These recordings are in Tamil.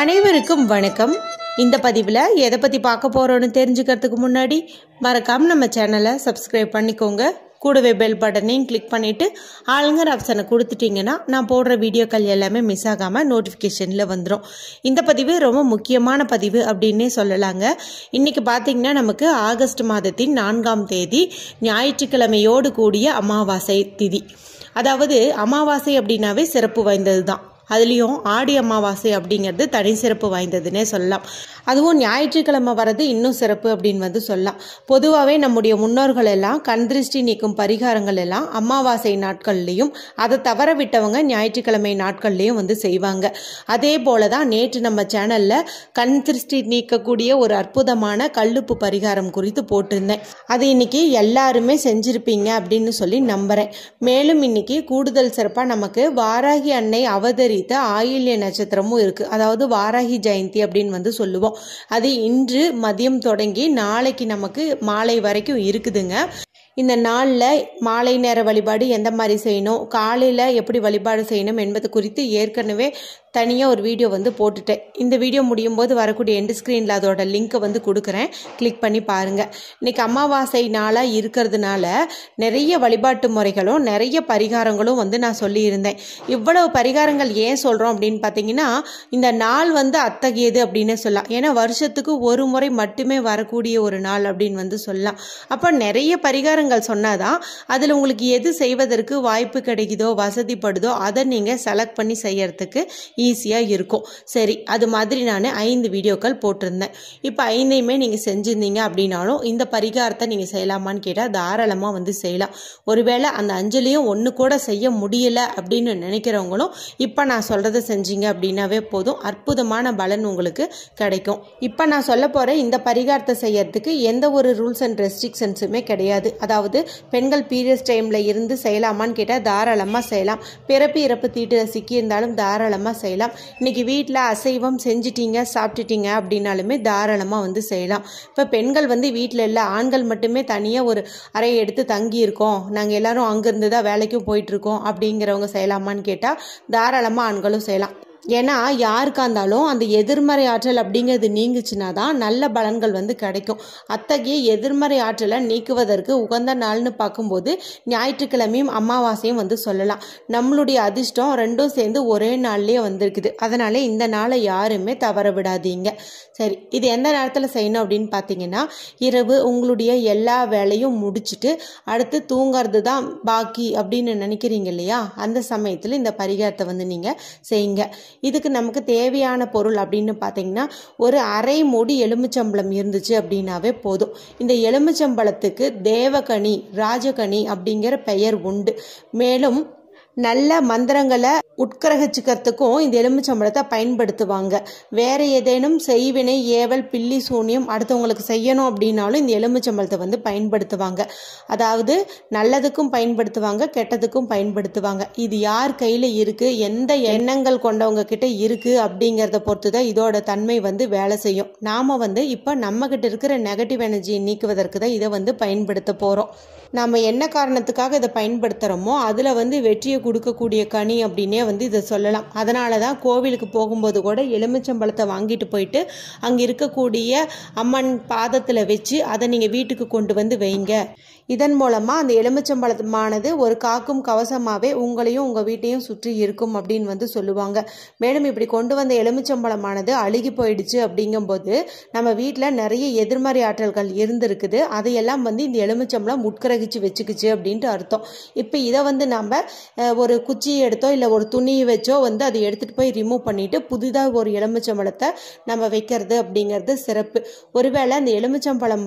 அனைவருக்கும் வணக்கம். இந்த பதிவில் எதை பற்றி பார்க்க போகிறோன்னு தெரிஞ்சுக்கிறதுக்கு முன்னாடி மறக்காமல் நம்ம சேனலை சப்ஸ்கிரைப் பண்ணிக்கோங்க. கூடவே பெல் பட்டனையும் கிளிக் பண்ணிவிட்டு ஆளுங்கிற ஆப்ஷனை கொடுத்துட்டிங்கன்னா நான் போடுற வீடியோக்கள் எல்லாமே மிஸ் ஆகாமல் நோட்டிஃபிகேஷனில் வந்துடும். இந்த பதிவு ரொம்ப முக்கியமான பதிவு அப்படின்னே சொல்லலாங்க. இன்றைக்கி பார்த்திங்கன்னா நமக்கு ஆகஸ்ட் மாதத்தின் 4ஆம் தேதி ஞாயிற்றுக்கிழமையோடு கூடிய அமாவாசை திதி. அதாவது அமாவாசை அப்படின்னாவே சிறப்பு வாய்ந்தது தான். அதுலேயும் ஆடி அமாவாசை அப்படிங்கிறது தனி சிறப்பு வாய்ந்ததுன்னே சொல்லலாம். அதுவும் ஞாயிற்றுக்கிழமை வர்றது இன்னும் சிறப்பு அப்படின்னு சொல்லலாம். பொதுவாகவே நம்முடைய முன்னோர்கள் எல்லாம் கண் திருஷ்டி நீக்கும் பரிகாரங்கள் எல்லாம் அமாவாசை நாட்கள்லையும் அதை தவற விட்டவங்க ஞாயிற்றுக்கிழமை நாட்கள்லையும் செய்வாங்க. அதே போல தான் நேற்று நம்ம சேனலில் கண் திருஷ்டி நீக்கக்கூடிய ஒரு அற்புதமான கல்லுப்பு பரிகாரம் குறித்து போட்டிருந்தேன். அது இன்னைக்கு எல்லாருமே செஞ்சுருப்பீங்க அப்படின்னு சொல்லி நம்புகிறேன். மேலும் இன்னைக்கு கூடுதல் சிறப்பாக நமக்கு வாராகி அன்னை அவதரித்த ஆயில்ய நட்சத்திரமும் இருக்குது. அதாவது வாராகி ஜெயந்தி அப்படின்னு சொல்லுவோம். அது இன்று மதியம் தொடங்கி நாளைக்கு நமக்கு மாலை வரைக்கும் இருக்குதுங்க. இந்த நாளில் மாலை நேர வழிபாடு எந்த மாதிரி செய்யணும், காலையில் எப்படி வழிபாடு செய்யணும் என்பது குறித்து ஏற்கனவே தனியாக ஒரு வீடியோ போட்டுட்டேன். இந்த வீடியோ முடியும் போது வரக்கூடிய எண்டு ஸ்க்ரீனில் அதோட லிங்க்கை கொடுக்குறேன், கிளிக் பண்ணி பாருங்கள். இன்றைக்கி அமாவாசை நாளாக இருக்கிறதுனால நிறைய வழிபாட்டு முறைகளும் நிறைய பரிகாரங்களும் நான் சொல்லியிருந்தேன். இவ்வளவு பரிகாரங்கள் ஏன் சொல்கிறோம் அப்படின்னு பார்த்தீங்கன்னா, இந்த நாள் அத்தகையது அப்படின்னு சொல்லலாம். ஏன்னா வருஷத்துக்கு ஒரு முறை மட்டுமே வரக்கூடிய ஒரு நாள் அப்படின்னு சொல்லலாம். அப்போ நிறைய பரிகாரங்கள் சொன்னாதான் அதில் உங்களுக்கு எது செய்வதற்கு வாய்ப்பு கிடைக்குதோ வசதிப்படுதோ அதை நீங்கள் செலக்ட் பண்ணி செய்யறதுக்கு ஈஸியாக இருக்கும். சரி, அது மாதிரி நான் 5 வீடியோக்கள் போட்டிருந்தேன். இப்போ 5ஐயுமே நீங்கள் செஞ்சுருந்தீங்க அப்படின்னாலும் இந்த பரிகாரத்தை நீங்கள் செய்யலாமான்னு கேட்டால் தாராளமாக செய்யலாம். ஒருவேளை அந்த 5லையும் ஒன்று கூட செய்ய முடியலை அப்படின்னு நினைக்கிறவங்களும் இப்போ நான் சொல்கிறத செஞ்சீங்க அப்படின்னாவே போதும், அற்புதமான பலன் உங்களுக்கு கிடைக்கும். இப்போ நான் சொல்ல போகிற இந்த பரிகாரத்தை செய்யறதுக்கு எந்த ஒரு ரூல்ஸ் அண்ட் ரெஸ்ட்ரிக்ஷன்ஸுமே கிடையாது. அதாவது பெண்கள் பீரியட்ஸ் டைமில் இருந்து செய்யலாமான்னு கேட்டால் தாராளமாக செய்யலாம். பிறப்பு இறப்பு தீட்டு சிக்கியிருந்தாலும் தாராளமாக செய்யலாம். இன்னைக்கு வீட்டில் அசைவம் செஞ்சிட்டீங்க சாப்பிட்டுட்டீங்க அப்படின்னாலுமே தாராளமாக செய்யலாம். இப்போ பெண்கள் வீட்டில் இல்லை, ஆண்கள் மட்டுமே தனியாக ஒரு அறை எடுத்து தங்கி இருக்கோம், நாங்கள் எல்லாரும் அங்கேருந்து தான் வேலைக்கும் போயிட்டுருக்கோம் அப்படிங்கிறவங்க செய்யலாமான்னு கேட்டால் தாராளமாக ஆண்களும் செய்யலாம். ஏன்னா யாருக்கா இருந்தாலும் அந்த எதிர்மறை ஆற்றல் அப்படிங்கிறது நீங்குச்சுன்னா தான் நல்ல பலன்கள் கிடைக்கும். அத்தகைய எதிர்மறை ஆற்றலை நீக்குவதற்கு உகந்த நாள்னு பார்க்கும்போது ஞாயிற்றுக்கிழமையும் அமாவாசையும் சொல்லலாம். நம்மளுடைய அதிர்ஷ்டம் ரெண்டும் சேர்ந்து ஒரே நாள்லேயே வந்திருக்குது. அதனால இந்த நாளை யாருமே தவற விடாதீங்க. சரி, இது எந்த நேரத்தில் செய்யணும் அப்படின்னு பார்த்தீங்கன்னா, இரவு உங்களுடைய எல்லா வேலையும் முடிச்சுட்டு அடுத்து தூங்கிறது தான் பாக்கி அப்படின்னு நினைக்கிறீங்க இல்லையா, அந்த சமயத்தில் இந்த பரிகாரத்தை நீங்கள் செய்யுங்க. இதுக்கு நமக்கு தேவையான பொருள் அப்படின்னு பார்த்தீங்கன்னா, ஒரு அரை மூடி எலுமிச்சம்பழம் இருந்துச்சு அப்படின்னாவே போதும். இந்த எலுமிச்சம்பழத்துக்கு தேவகனி ராஜகனி அப்படிங்கிற பெயர் உண்டு. மேலும் நல்ல மந்திரங்களை உட்கிரகிச்சுக்கிறதுக்கும் இந்த எலுமிச்சம்பழத்தை பயன்படுத்துவாங்க. வேற ஏதேனும் செய்வினை ஏவல் பில்லி சூனியம் அடுத்தவங்களுக்கு செய்யணும் அப்படின்னாலும் இந்த எலுமிச்சம்பழத்தை பயன்படுத்துவாங்க. அதாவது நல்லதுக்கும் பயன்படுத்துவாங்க, கெட்டதுக்கும் பயன்படுத்துவாங்க. இது யார் கையில் இருக்குது, எந்த எண்ணங்கள் கொண்டவங்க கிட்ட இருக்குது அப்படிங்கிறத பொறுத்து தான் இதோட தன்மை வேலை செய்யும். நாம் இப்போ நம்மக்கிட்ட இருக்கிற நெகட்டிவ் எனர்ஜியை நீக்குவதற்கு தான் இதை பயன்படுத்த போகிறோம். நம்ம என்ன காரணத்துக்காக இதை பயன்படுத்துகிறோமோ அதில் வெற்றியை கொடுக்கக்கூடிய கனி அப்படின்னே இதை சொல்லலாம். அதனால தான் கோவிலுக்கு போகும்போது கூட எலுமிச்சம்பழத்தை வாங்கிட்டு போயிட்டு அங்கே இருக்கக்கூடிய அம்மன் பாதத்தில் வச்சு அதை நீங்கள் வீட்டுக்கு கொண்டு வைங்க. இதன் மூலமாக அந்த எலுமிச்சம்பழமானது ஒரு காக்கும் கவசமாகவே உங்களையும் உங்கள் வீட்டையும் சுற்றி இருக்கும் அப்படின்னு சொல்லுவாங்க. மேலும் இப்படி கொண்டு வந்த எலுமிச்சம்பழமானது அழுகி போயிடுச்சு அப்படிங்கும்போது நம்ம வீட்டில் நிறைய எதிர்மறை ஆற்றல்கள் இருந்திருக்குது, அதையெல்லாம் இந்த எலுமிச்சம்பழம் உட்கிரகிச்சு வச்சுக்குச்சு அப்படின்ட்டு அர்த்தம். இப்போ இதை நம்ம ஒரு குச்சியை எடுத்தோ இல்லை ஒரு துணியை வச்சோ அதை எடுத்துகிட்டு போய் ரிமூவ் பண்ணிவிட்டு புதிதாக ஒரு எலுமிச்சம்பழத்தை நம்ம வைக்கிறது அப்படிங்கிறது சிறப்பு. ஒருவேளை அந்த எலுமிச்சம்பழம்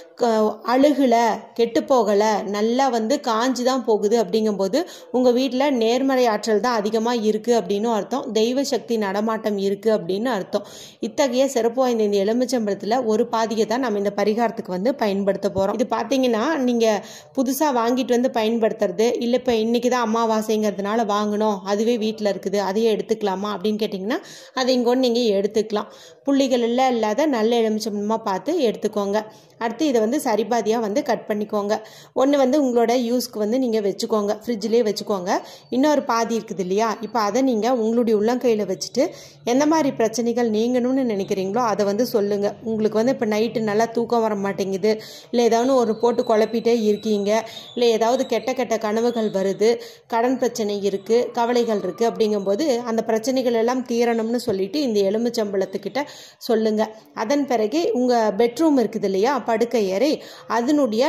அழுகலை கெட்டு போகலை நல்லா காஞ்சி தான் போகுது அப்படிங்கும்போது உங்கள் வீட்டில் நேர்மறை ஆற்றல் தான் அதிகமாக இருக்குது அப்படின்னு அர்த்தம், தெய்வ சக்தி நடமாட்டம் இருக்குது அப்படின்னு அர்த்தம். இத்தகைய சிறப்பு வாய்ந்த இந்த எலுமிச்சம்பழத்தில் ஒரு பாதியை தான் நம்ம இந்த பரிகாரத்துக்கு பயன்படுத்த போகிறோம். இது பார்த்தீங்கன்னா நீங்கள் புதுசாக வாங்கிட்டு பயன்படுத்துறது இல்லை, இப்போ இன்றைக்கி தான் அமாவாசைங்கிறதுனால வாங்கணும் அது அதுவே வீட்டில் இருக்குது அதையே எடுத்துக்கலாமா அப்படின்னு கேட்டிங்கன்னா அதை இங்கொன்று நீங்கள் எடுத்துக்கலாம். புள்ளிகள் எல்லாம் இல்லாத நல்ல எலுமிச்சம்பழமாக பார்த்து எடுத்துக்கோங்க. அடுத்து இதை வந்து சரிபாதியாக கட் பண்ணிக்கோங்க. ஒன்று உங்களோட யூஸ்க்கு நீங்கள் வச்சுக்கோங்க, ஃப்ரிட்ஜ்லேயே வச்சுக்கோங்க. இன்னொரு பாதி இருக்குது இல்லையா, இப்போ அதை நீங்கள் உங்களுடைய உள்ளங்கையில் வச்சுட்டு எந்த மாதிரி பிரச்சனைகள் நீங்கணும்னு நினைக்கிறீங்களோ அதை சொல்லுங்கள். உங்களுக்கு இப்போ நைட்டு நல்லா தூக்கம் வர மாட்டேங்குது, இல்லை ஏதாவது ஒரு போட்டு குழப்பிட்டே இருக்கீங்க, இல்லை ஏதாவது கெட்ட கெட்ட கனவுகள் வருது, கடன் பிரச்சனை இருக்குது, கவலைகள் இருக்குது, அப்படிங்கும்போது அந்த பிரச்சனைகள் எல்லாம் தீரணும்னு சொல்லிட்டு இந்த எலுமிச்சம்பழத்துக்கிட்ட சொல்லுங்கள். அதன் பிறகு உங்கள் பெட்ரூம் இருக்குது இல்லையா, படுக்கை அறை, அதனுடைய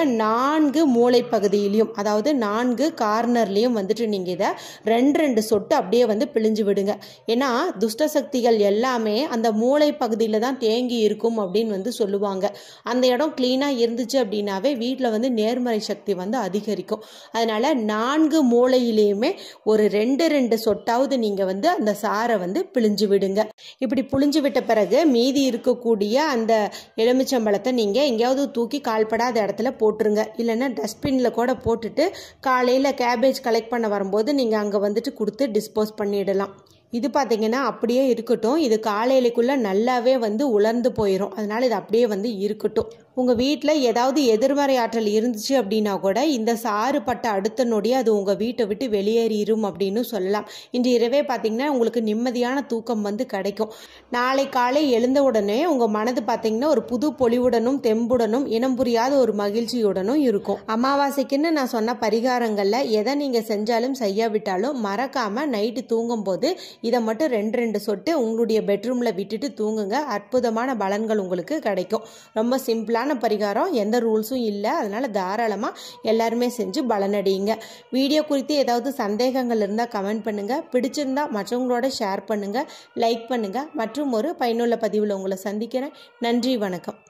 4 மூளை பகுதியிலையும், அதாவது 4 கார்னர்லையும் நீங்கள் இதை 2 சொட்டு அப்படியே பிழிஞ்சு விடுங்க. ஏன்னா துஷ்ட சக்திகள் எல்லாமே அந்த மூளை பகுதியில் தான் தேங்கி இருக்கும் அப்படின்னு சொல்லுவாங்க. அந்த இடம் கிளீனாக இருந்துச்சு அப்படின்னாவே வீட்டில் நேர்மறை சக்தி அதிகரிக்கும். அதனால 4 மூளையிலையுமே ஒரு 2 சொட்டாவது நீங்கள் அந்த சாரை பிழிஞ்சு விடுங்க. இப்படி புழிஞ்சு விட்ட பிறகு மீதி இருக்கக்கூடிய அந்த எலுமிச்சம்பழத்தை நீங்கள் எங்கேயாவது தூக்கி கால்படாத இடத்துல போட்டுருங்க. இல்லைன்னா டஸ்ட்பின்ல கூட போட்டுட்டு காலையில் கேபேஜ் கலெக்ட் பண்ண வரும்போது நீங்கள் அங்கே கொடுத்து டிஸ்போஸ் பண்ணிடலாம். இது பார்த்தீங்கன்னா அப்படியே இருக்கட்டும். இது காலையிலக்குள்ளே நல்லாவே உலர்ந்து போயிடும். அதனால இது அப்படியே இருக்கட்டும். உங்கள் வீட்டில் ஏதாவது எதிர்மறை ஆற்றல் இருந்துச்சு அப்படின்னா கூட இந்த சாறு பட்ட அடுத்த நொடியே அது உங்கள் வீட்டை விட்டு வெளியேறிடும் அப்படின்னு சொல்லலாம். இன்று இரவே பார்த்தீங்கன்னா உங்களுக்கு நிம்மதியான தூக்கம் கிடைக்கும். நாளை காலை எழுந்த உடனே உங்கள் மனது பார்த்தீங்கன்னா ஒரு புது பொலிவுடனும் தெம்புடனும் இனம் புரியாத ஒரு மகிழ்ச்சியுடனும் இருக்கும். அமாவாசைக்குன்னு நான் சொன்ன பரிகாரங்களில் எதை நீங்கள் செஞ்சாலும் செய்யாவிட்டாலும் மறக்காமல் நைட்டு தூங்கும் போது இதை மட்டும் 2 சொட்டு உங்களுடைய பெட்ரூமில் விட்டுட்டு தூங்குங்க. அற்புதமான பலன்கள் உங்களுக்கு கிடைக்கும். ரொம்ப சிம்பிளான பரிகாரம், எந்த ரூல்ஸும் இல்லை. அதனால தாராளமாக எல்லாருமே செஞ்சு பலனடையுங்க. வீடியோ குறித்து ஏதாவது சந்தேகங்கள் இருந்தால் கமெண்ட் பண்ணுங்க. பிடிச்சிருந்தா மற்றவங்களோட ஷேர் பண்ணுங்க, லைக் பண்ணுங்க. மற்றும் ஒரு பயனுள்ள பதிவில் உங்களை சந்திக்கிறேன். நன்றி, வணக்கம்.